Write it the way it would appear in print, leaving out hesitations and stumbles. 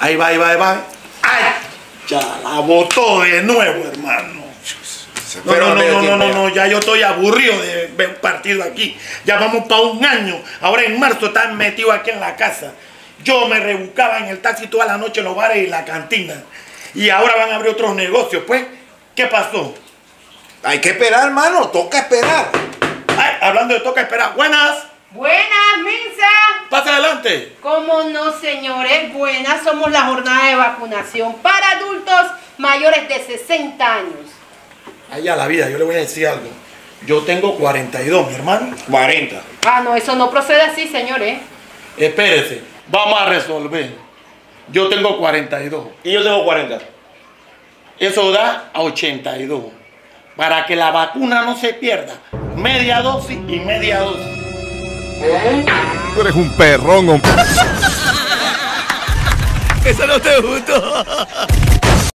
Ahí va, ahí va, ahí va. ¡Ay! Ya la botó de nuevo, hermano. No, ya yo estoy aburrido de ver un partido aquí. Ya vamos para un año. Ahora en marzo están metidos aquí en la casa. Yo me rebuscaba en el taxi toda la noche en los bares y la cantina. Y ahora van a abrir otros negocios, pues. ¿Qué pasó? Hay que esperar, hermano. Toca esperar. Ay, hablando de toca esperar. Buenas. Buenas, Minsa. Pasa adelante. ¿Cómo no, señores? Buenas. Somos la jornada de vacunación para adultos mayores de 60 años. Allá la vida, yo le voy a decir algo. Yo tengo 42, mi hermano. 40. Ah, no, eso no procede así, señores. Espérese, vamos a resolver. Yo tengo 42. Y yo tengo 40. Eso da a 82. Para que la vacuna no se pierda. Media dosis y media dosis. Tú eres un perrón, hombre. Eso no te gustó.